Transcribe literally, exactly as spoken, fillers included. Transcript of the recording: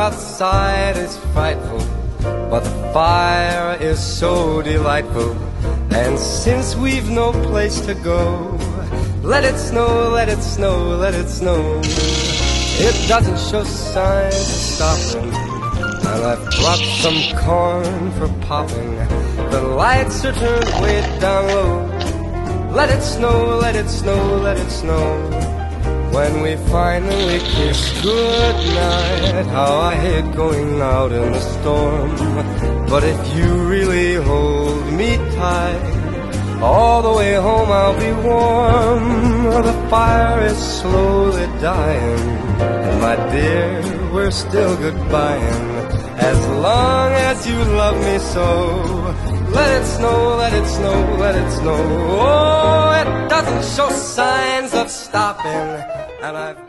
outside is frightful, but the fire is so delightful. And since we've no place to go, let it snow, let it snow, let it snow. It doesn't show signs of stopping, and I've brought some corn for popping. The lights are turned way down low. Let it snow, let it snow, let it snow. When we finally kiss goodnight, how I hate going out in the storm. But if you really hold me tight, all the way home I'll be warm. The fire is slowly dying, and my dear, we're still goodbying. As long as you love me so, let it snow, let it snow, let it snow. Oh, it doesn't show signs of stopping, and I've